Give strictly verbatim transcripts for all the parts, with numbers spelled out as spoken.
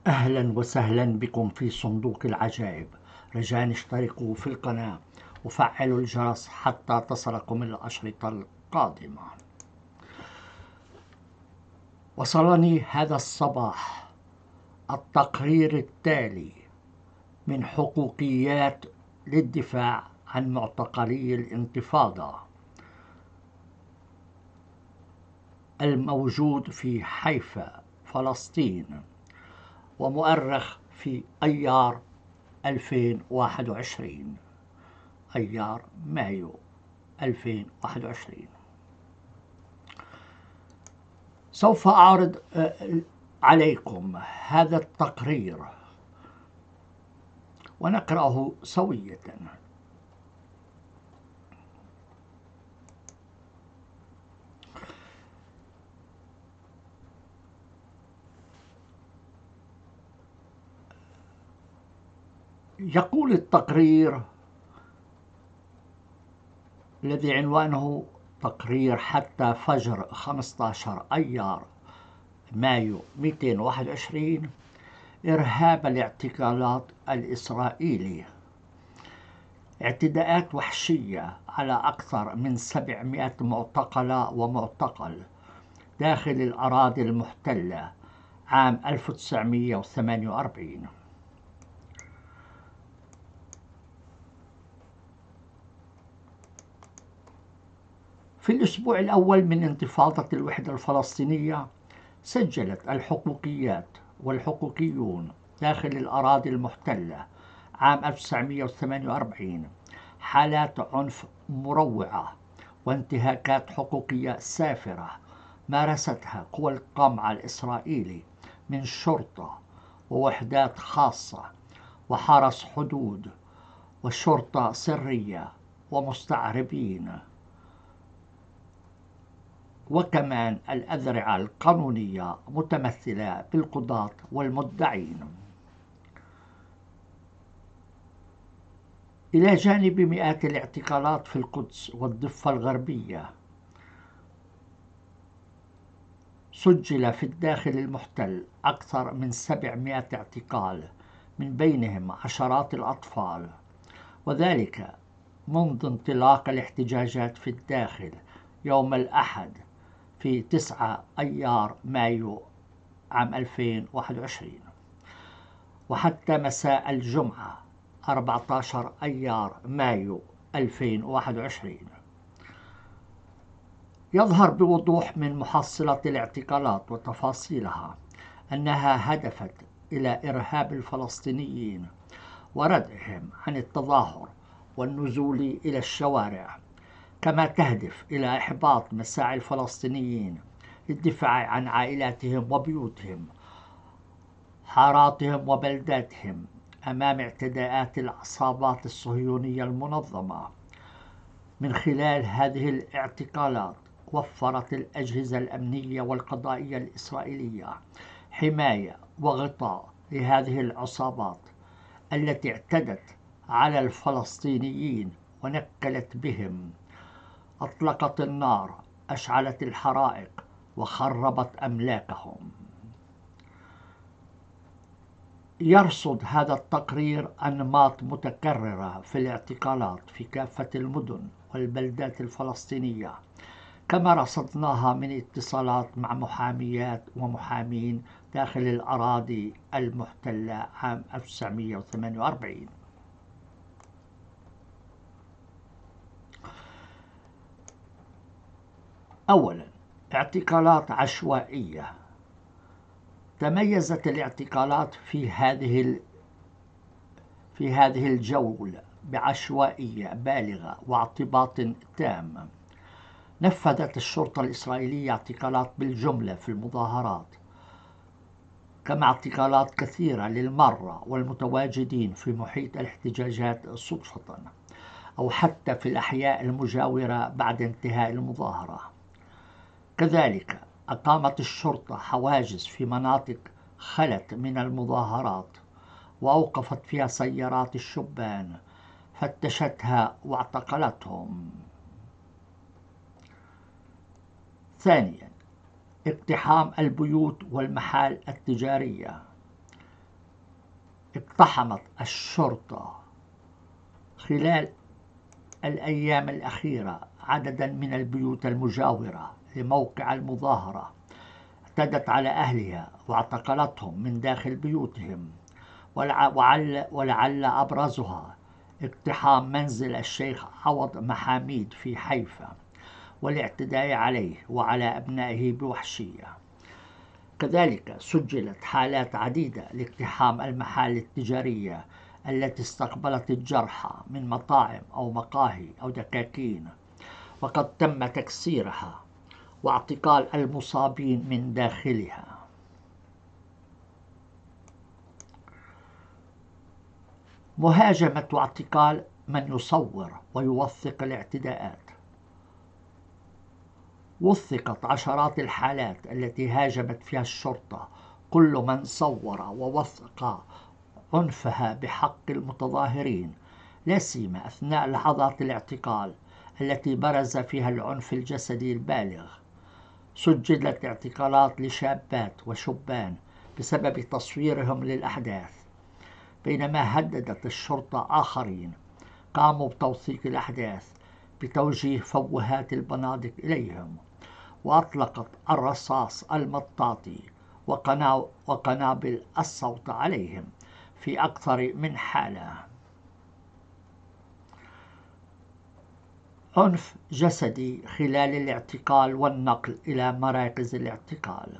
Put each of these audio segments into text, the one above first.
أهلا وسهلا بكم في صندوق العجائب. رجاء اشتركوا في القناة وفعلوا الجرس حتى تصلكم الأشرطة القادمة. وصلني هذا الصباح التقرير التالي من حقوقيات للدفاع عن معتقلي الانتفاضة الموجود في حيفا فلسطين، ومؤرخ في أيار ألفين وواحد وعشرين، أيار مايو ألفين وواحد وعشرين. سوف أعرض عليكم هذا التقرير ونقرأه سوية. يقول التقرير الذي عنوانه تقرير حتى فجر خمسة عشر أيار مايو مئتين وواحد وعشرين: إرهاب الاعتقالات الإسرائيلي، اعتداءات وحشية على أكثر من سبعمائة معتقلة ومعتقل داخل الأراضي المحتلة عام ألف وتسعمائة وثمانية وأربعين. في الأسبوع الأول من انتفاضة الوحدة الفلسطينية، سجلت الحقوقيات والحقوقيون داخل الأراضي المحتلة عام ألف وتسعمائة وثمانية وأربعين حالات عنف مروعة وانتهاكات حقوقية سافرة مارستها قوى القمع الإسرائيلي من شرطة ووحدات خاصة وحرس حدود وشرطة سرية ومستعربين، وكمان الأذرعة القانونية متمثلة بالقضاة والمدعين. إلى جانب مئات الاعتقالات في القدس والضفة الغربية، سجل في الداخل المحتل أكثر من سبعمائة اعتقال، من بينهم عشرات الأطفال، وذلك منذ انطلاق الاحتجاجات في الداخل يوم الأحد في تسعة أيار مايو عام ألفين وواحد وعشرين، وحتى مساء الجمعة أربعة عشر أيار مايو ألفين وواحد وعشرين. يظهر بوضوح من محصلة الاعتقالات وتفاصيلها أنها هدفت إلى إرهاب الفلسطينيين وردعهم عن التظاهر والنزول إلى الشوارع، كما تهدف إلى إحباط مساعي الفلسطينيين للدفاع عن عائلاتهم وبيوتهم، حاراتهم وبلداتهم أمام اعتداءات العصابات الصهيونية المنظمة. من خلال هذه الاعتقالات وفرت الأجهزة الأمنية والقضائية الإسرائيلية حماية وغطاء لهذه العصابات التي اعتدت على الفلسطينيين ونكلت بهم، أطلقت النار، أشعلت الحرائق، وخربت أملاكهم. يرصد هذا التقرير أنماط متكررة في الاعتقالات في كافة المدن والبلدات الفلسطينية، كما رصدناها من اتصالات مع محاميات ومحامين داخل الأراضي المحتلة عام ألف وتسعمائة وثمانية وأربعين. أولا، اعتقالات عشوائية. تميزت الاعتقالات في هذه في هذه الجولة بعشوائية بالغة واعتباط تام. نفذت الشرطة الإسرائيلية اعتقالات بالجملة في المظاهرات، كما اعتقالات كثيرة للمرة والمتواجدين في محيط الاحتجاجات صدفة أو حتى في الأحياء المجاورة بعد انتهاء المظاهرة. كذلك أقامت الشرطة حواجز في مناطق خلت من المظاهرات وأوقفت فيها سيارات الشبان، فتشتها واعتقلتهم. ثانيا، اقتحام البيوت والمحال التجارية. اقتحمت الشرطة خلال الأيام الأخيرة عددا من البيوت المجاورة لموقع المظاهرة، اعتدت على أهلها واعتقلتهم من داخل بيوتهم، ولعل, ولعل أبرزها اقتحام منزل الشيخ عوض محاميد في حيفا والاعتداء عليه وعلى أبنائه بوحشية. كذلك سجلت حالات عديدة لاقتحام المحال التجارية التي استقبلت الجرحى من مطاعم أو مقاهي أو دكاكين، وقد تم تكسيرها واعتقال المصابين من داخلها. مهاجمة واعتقال من يصور ويوثق الاعتداءات. وثقت عشرات الحالات التي هاجمت فيها الشرطة كل من صور ووثق عنفها بحق المتظاهرين، لا سيما أثناء لحظات الاعتقال التي برز فيها العنف الجسدي البالغ. سجلت اعتقالات لشابات وشبان بسبب تصويرهم للأحداث، بينما هددت الشرطة آخرين قاموا بتوثيق الأحداث بتوجيه فوهات البنادق إليهم، وأطلقت الرصاص المطاطي وقنابل الصوت عليهم في أكثر من حالة. عنف جسدي خلال الاعتقال والنقل إلى مراكز الاعتقال.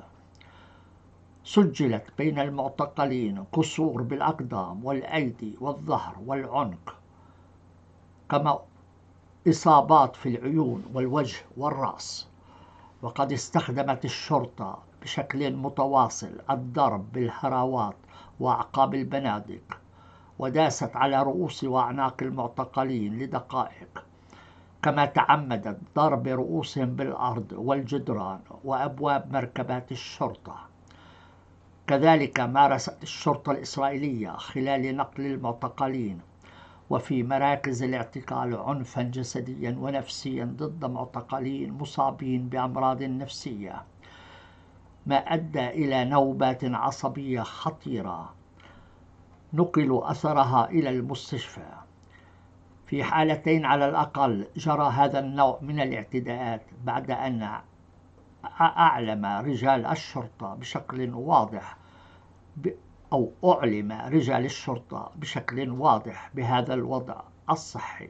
سجلت بين المعتقلين كسور بالأقدام والأيدي والظهر والعنق، كما إصابات في العيون والوجه والرأس. وقد استخدمت الشرطة بشكل متواصل الضرب بالهراوات وأعقاب البنادق، وداست على رؤوس وأعناق المعتقلين لدقائق، كما تعمدت ضرب رؤوسهم بالأرض والجدران وأبواب مركبات الشرطة. كذلك مارست الشرطة الإسرائيلية خلال نقل المعتقلين وفي مراكز الاعتقال عنفا جسديا ونفسيا ضد معتقلين مصابين بأمراض نفسية، ما أدى إلى نوبات عصبية خطيرة نقلوا أثرها إلى المستشفى. في حالتين على الأقل جرى هذا النوع من الاعتداءات بعد أن أعلم رجال الشرطة بشكل واضح أو أعلم رجال الشرطة بشكل واضح بهذا الوضع الصحي.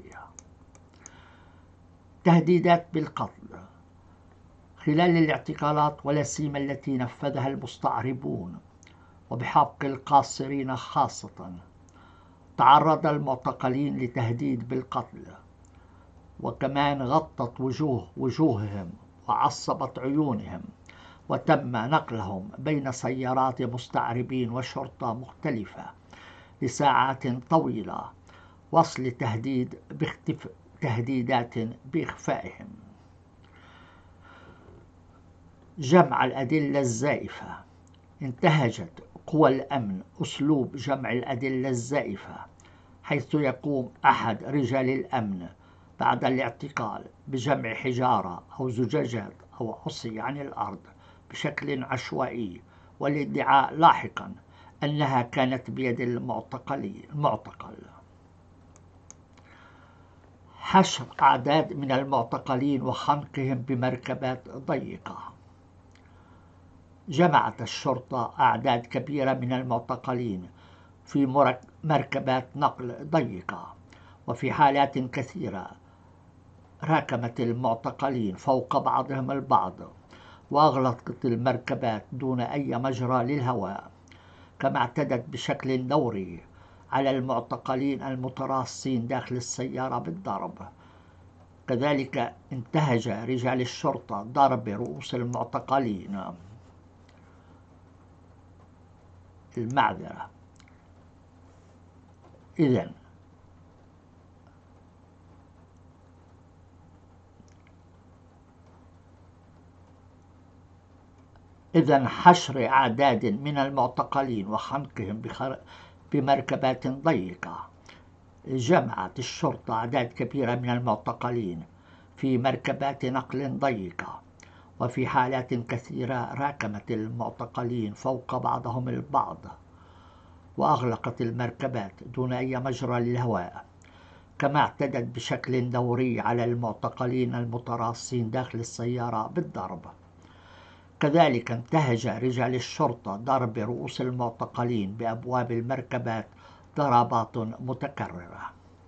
تهديدات بالقتل خلال الاعتقالات، ولا سيما التي نفذها المستعربون وبحق القاصرين خاصة، تعرض المعتقلين لتهديد بالقتل، وكمان غطت وجوه وجوههم وعصبت عيونهم، وتم نقلهم بين سيارات مستعربين وشرطة مختلفة لساعات طويلة، وصل تهديد باختف... تهديدات بإخفائهم. جمع الأدلة الزائفة. انتهجت قوى الأمن أسلوب جمع الأدلة الزائفة، حيث يقوم أحد رجال الأمن بعد الاعتقال بجمع حجارة أو زجاجات أو عصي عن الأرض بشكل عشوائي، والادعاء لاحقا أنها كانت بيد المعتقل. حشر أعداد من المعتقلين وخنقهم بمركبات ضيقة. جمعت الشرطة أعداد كبيرة من المعتقلين في مركبات نقل ضيقة، وفي حالات كثيرة راكمت المعتقلين فوق بعضهم البعض وأغلقت المركبات دون أي مجرى للهواء، كما اعتدت بشكل دوري على المعتقلين المتراصين داخل السيارة بالضرب. كذلك انتهج رجال الشرطة ضرب رؤوس المعتقلين. المعذرة إذن إذن حشر أعداد من المعتقلين وخنقهم بمركبات ضيقة. جمعت الشرطة أعداد كبيرة من المعتقلين في مركبات نقل ضيقة، وفي حالات كثيرة راكمت المعتقلين فوق بعضهم البعض وأغلقت المركبات دون أي مجرى للهواء، كما اعتدت بشكل دوري على المعتقلين المتراصين داخل السيارة بالضرب. كذلك انتهج رجال الشرطة ضرب رؤوس المعتقلين بأبواب المركبات ضربات متكررة.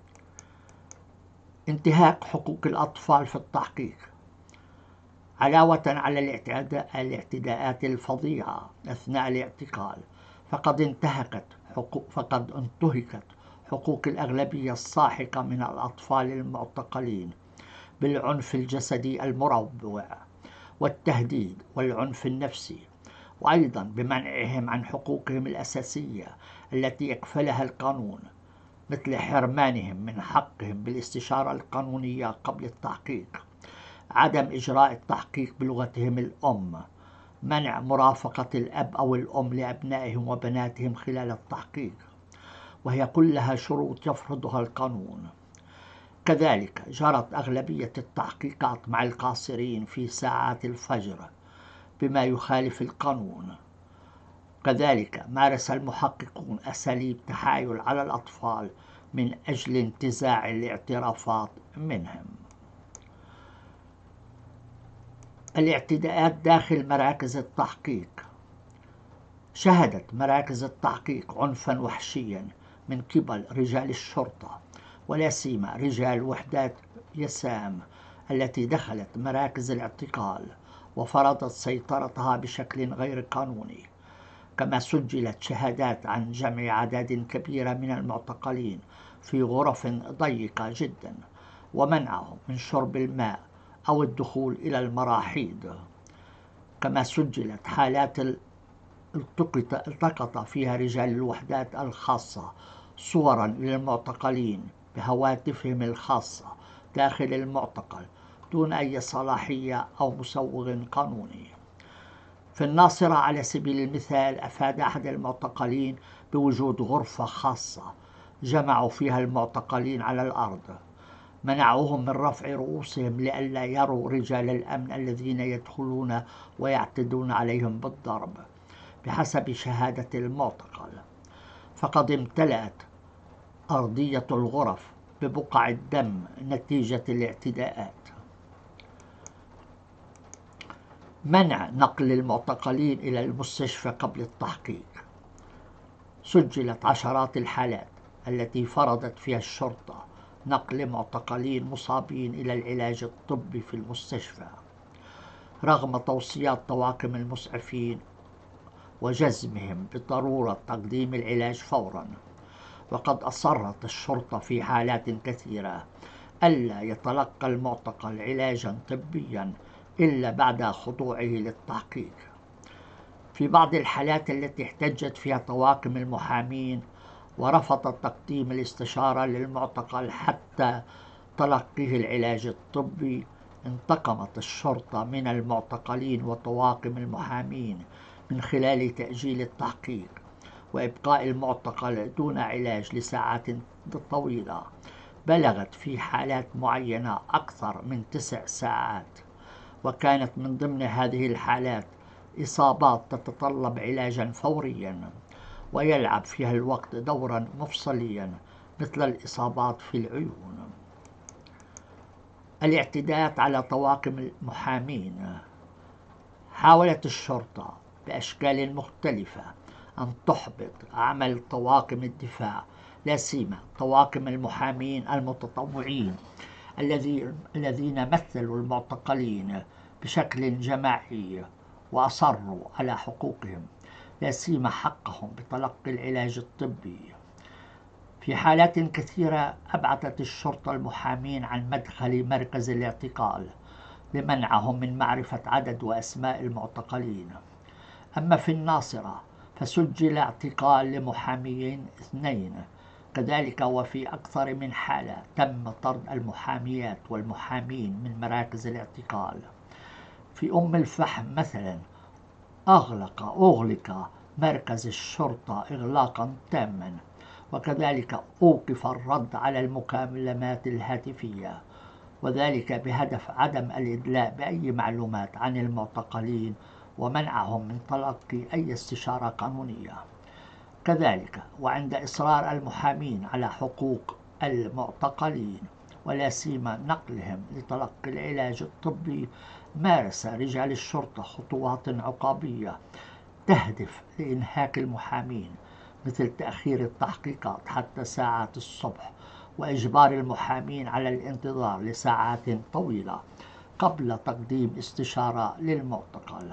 انتهاك حقوق الأطفال في التحقيق. علاوة على الاعتداءات الفظيعة أثناء الاعتقال، فقد انتهكت حقوق فقد انتهكت حقوق الأغلبية الساحقة من الأطفال المعتقلين بالعنف الجسدي المروع والتهديد والعنف النفسي، وأيضا بمنعهم عن حقوقهم الأساسية التي يكفلها القانون، مثل حرمانهم من حقهم بالاستشارة القانونية قبل التحقيق، عدم إجراء التحقيق بلغتهم الأم، منع مرافقة الأب أو الأم لأبنائهم وبناتهم خلال التحقيق، وهي كلها شروط يفرضها القانون. كذلك جرت أغلبية التحقيقات مع القاصرين في ساعات الفجر بما يخالف القانون. كذلك مارس المحققون أساليب تحايل على الأطفال من أجل انتزاع الاعترافات منهم. الاعتداءات داخل مراكز التحقيق. شهدت مراكز التحقيق عنفا وحشيا من قبل رجال الشرطة، ولا سيما رجال وحدات يسام التي دخلت مراكز الاعتقال وفرضت سيطرتها بشكل غير قانوني. كما سجلت شهادات عن جمع أعداد كبيرة من المعتقلين في غرف ضيقة جدا، ومنعهم من شرب الماء أو الدخول إلى المراحيض. كما سجلت حالات التقط فيها رجال الوحدات الخاصة صورا للمعتقلين بهواتفهم الخاصة داخل المعتقل دون أي صلاحية أو مسوغ قانوني. في الناصرة على سبيل المثال، أفاد أحد المعتقلين بوجود غرفة خاصة جمعوا فيها المعتقلين على الأرض، منعوهم من رفع رؤوسهم لئلا يروا رجال الأمن الذين يدخلون ويعتدون عليهم بالضرب بحسب شهادة المعتقل. فقد امتلأت أرضية الغرف ببقع الدم نتيجة الاعتداءات. منع نقل المعتقلين إلى المستشفى قبل التحقيق. سجلت عشرات الحالات التي فرضت فيها الشرطة نقل معتقلين مصابين إلى العلاج الطبي في المستشفى رغم توصيات طواقم المسعفين وجزمهم بضرورة تقديم العلاج فورا. وقد أصرت الشرطة في حالات كثيرة ألا يتلقى المعتقل علاجا طبيا إلا بعد خضوعه للتحقيق. في بعض الحالات التي احتجت فيها طواقم المحامين ورفضت تقديم الاستشارة للمعتقل حتى تلقيه العلاج الطبي، انتقمت الشرطة من المعتقلين وطواقم المحامين من خلال تأجيل التحقيق وإبقاء المعتقل دون علاج لساعات طويلة بلغت في حالات معينة أكثر من تسع ساعات. وكانت من ضمن هذه الحالات إصابات تتطلب علاجا فوريا ويلعب فيها الوقت دورا مفصليا مثل الإصابات في العيون. الاعتداءات على طواقم المحامين. حاولت الشرطة بأشكال مختلفة أن تحبط عمل طواقم الدفاع، لا سيما طواقم المحامين المتطوعين الذين مثلوا المعتقلين بشكل جماعي وأصروا على حقوقهم، لا سيما حقهم بتلقي العلاج الطبي. في حالات كثيرة أبعدت الشرطة المحامين عن مدخل مركز الاعتقال لمنعهم من معرفة عدد وأسماء المعتقلين. أما في الناصرة فسجل اعتقال لمحاميين اثنين. كذلك وفي أكثر من حالة تم طرد المحاميات والمحامين من مراكز الاعتقال. في أم الفحم مثلا أغلق أغلق مركز الشرطة إغلاقا تاما، وكذلك أوقف الرد على المكالمات الهاتفية، وذلك بهدف عدم الإدلاء بأي معلومات عن المعتقلين ومنعهم من تلقي أي استشارة قانونية. كذلك وعند إصرار المحامين على حقوق المعتقلين ولا سيما نقلهم لتلقي العلاج الطبي، مارس رجال الشرطة خطوات عقابية تهدف لإنهاك المحامين، مثل تأخير التحقيقات حتى ساعات الصبح وإجبار المحامين على الانتظار لساعات طويلة قبل تقديم استشارة للمعتقل.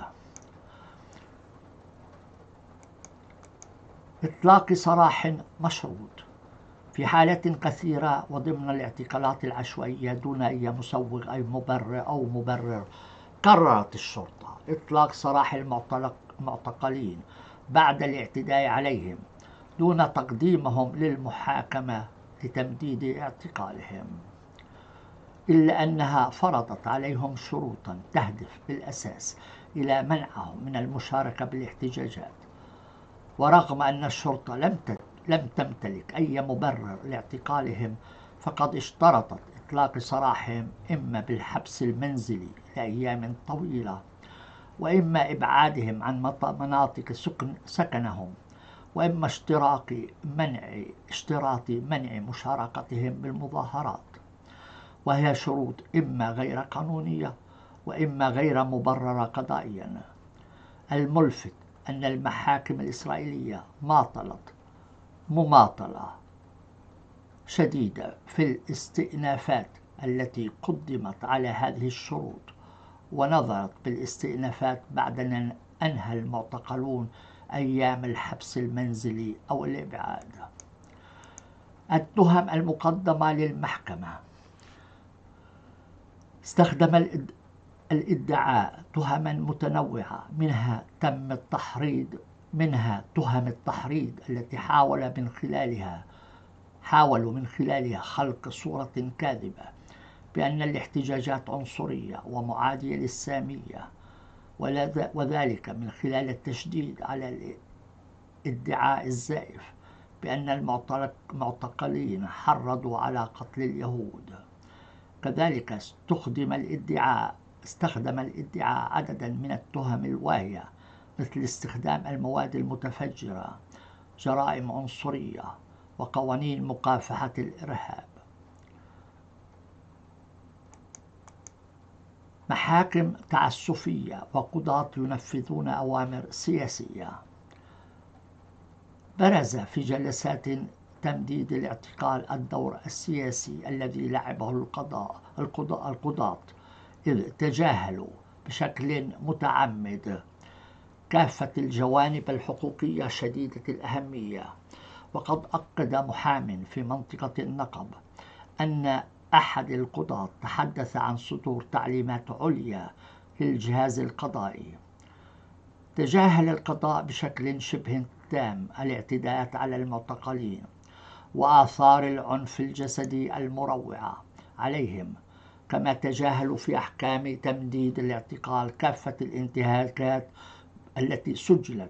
إطلاق سراح مشروط في حالات كثيرة وضمن الاعتقالات العشوائية دون أي مسوغ أي مبرر أو مبرر، قررت الشرطة إطلاق سراح المعتقلين بعد الاعتداء عليهم دون تقديمهم للمحاكمة لتمديد اعتقالهم، إلا أنها فرضت عليهم شروطا تهدف بالأساس إلى منعهم من المشاركة بالاحتجاجات. ورغم أن الشرطة لم لم تمتلك أي مبرر لاعتقالهم، فقد اشترطت إطلاق سراحهم إما بالحبس المنزلي لأيام طويلة، وإما إبعادهم عن مناطق سكن سكنهم، وإما اشتراط منع اشتراط منع مشاركتهم بالمظاهرات، وهي شروط إما غير قانونية وإما غير مبررة قضائيا. الملفت أن المحاكم الإسرائيلية ماطلت مماطلة شديدة في الاستئنافات التي قدمت على هذه الشروط، ونظرت بالاستئنافات بعد أن أنهى المعتقلون أيام الحبس المنزلي أو الإبعاد. التهم المقدمة للمحكمة: استخدم الادعاء تهما متنوعة، منها تم التحريض منها تهم التحريض التي حاول من خلالها حاولوا من خلالها خلق صورة كاذبة بأن الاحتجاجات عنصرية ومعادية للسامية، وذلك من خلال التشديد على الادعاء الزائف بأن المعتقلين حرضوا على قتل اليهود. كذلك استخدم الادعاء استخدم الادعاء عددا من التهم الواهية، مثل استخدام المواد المتفجرة، جرائم عنصرية، وقوانين مكافحة الإرهاب. محاكم تعسفية وقضاة ينفذون أوامر سياسية. برز في جلسات تمديد الاعتقال الدور السياسي الذي لعبه القضاء القضاء القضاة، إذ تجاهلوا بشكل متعمد كافة الجوانب الحقوقية شديدة الأهمية. وقد أكد محام في منطقة النقب أن أحد القضاة تحدث عن صدور تعليمات عليا للجهاز القضائي. تجاهل القضاء بشكل شبه تام الاعتداءات على المعتقلين وآثار العنف الجسدي المروعة عليهم، كما تجاهلوا في أحكام تمديد الاعتقال كافة الانتهاكات التي سجلت،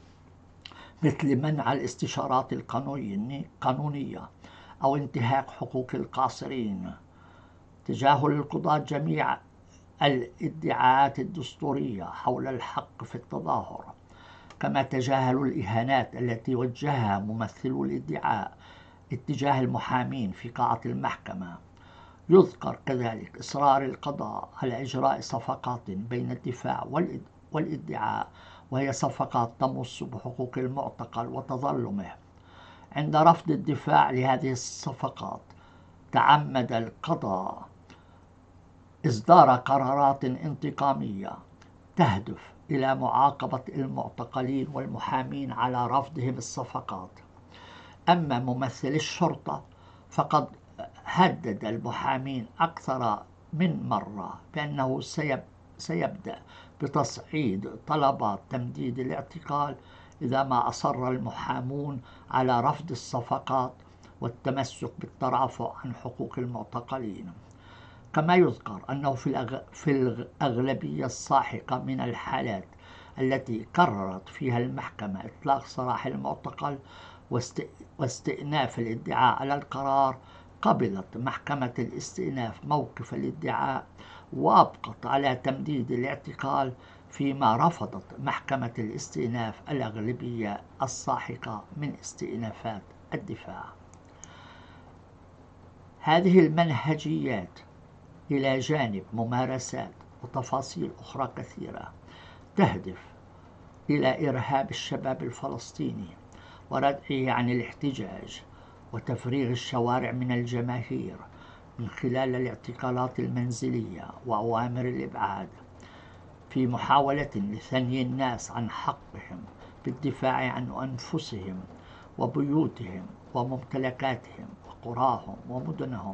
مثل منع الاستشارات القانونية أو انتهاك حقوق القاصرين. تجاهل القضاة جميع الادعاءات الدستورية حول الحق في التظاهر، كما تجاهلوا الإهانات التي وجهها ممثلو الادعاء اتجاه المحامين في قاعة المحكمة. يذكر كذلك إصرار القضاء على إجراء صفقات بين الدفاع والادعاء، وهي صفقات تمس بحقوق المعتقل وتظلمه. عند رفض الدفاع لهذه الصفقات، تعمد القضاء إصدار قرارات انتقامية تهدف إلى معاقبة المعتقلين والمحامين على رفضهم الصفقات. أما ممثل الشرطة فقد هدد المحامين أكثر من مرة بأنه سيبدأ بتصعيد طلبات تمديد الاعتقال إذا ما أصر المحامون على رفض الصفقات والتمسك بالترافع عن حقوق المعتقلين. كما يذكر أنه في الأغلبية الساحقة من الحالات التي قررت فيها المحكمة إطلاق سراح المعتقل واستئناف الادعاء على القرار، قبلت محكمة الاستئناف موقف الادعاء وأبقت على تمديد الاعتقال فيما رفضت محكمة الاستئناف الأغلبية الساحقة من استئنافات الدفاع. هذه المنهجيات إلى جانب ممارسات وتفاصيل أخرى كثيرة تهدف إلى إرهاب الشباب الفلسطيني وردعه عن الاحتجاج وتفريغ الشوارع من الجماهير من خلال الاعتقالات المنزلية وأوامر الإبعاد، في محاولة لثني الناس عن حقهم بالدفاع عن أنفسهم وبيوتهم وممتلكاتهم وقراهم ومدنهم.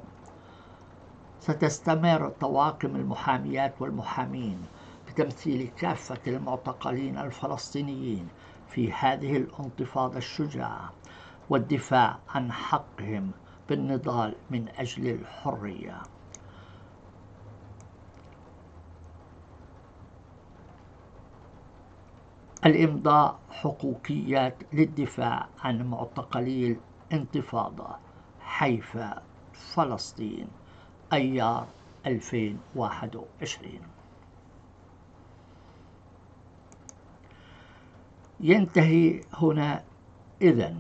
ستستمر طواقم المحاميات والمحامين بتمثيل كافة المعتقلين الفلسطينيين في هذه الانتفاضة الشجاعة والدفاع عن حقهم بالنضال من أجل الحرية. الإمضاء حقوقيات للدفاع عن معتقلي الانتفاضة، حيفا، فلسطين، أيار ألفين وواحد وعشرين. ينتهي هنا إذن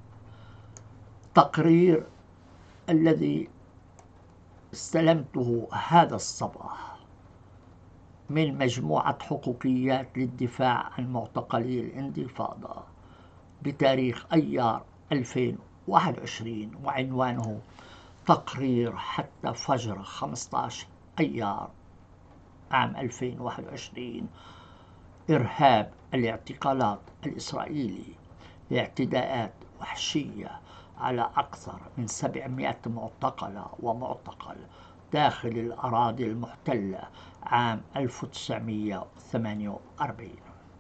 تقرير الذي استلمته هذا الصباح من مجموعة حقوقيات للدفاع عن معتقلي الانتفاضة بتاريخ أيار ألفين وواحد وعشرين، وعنوانه تقرير حتى فجر خمسة عشر أيار عام ألفين وواحد وعشرين: إرهاب الاعتقالات الإسرائيلي لاعتداءات وحشية على أكثر من سبعمائة معتقلة ومعتقل داخل الأراضي المحتلة عام ألف وتسعمائة وثمانية وأربعين.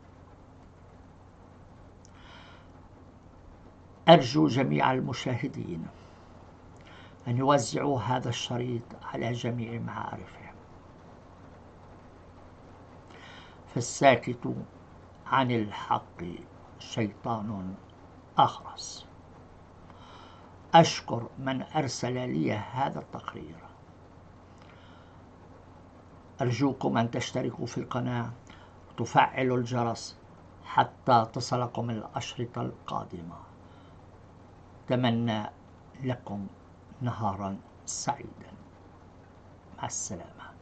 أرجو جميع المشاهدين أن يوزعوا هذا الشريط على جميع معارفهم، فالساكت عن الحق شيطان أخرس. أشكر من أرسل لي هذا التقرير. أرجوكم أن تشتركوا في القناة وتفعلوا الجرس حتى تصلكم الأشرطة القادمة. أتمنى لكم نهارا سعيدا. مع السلامة.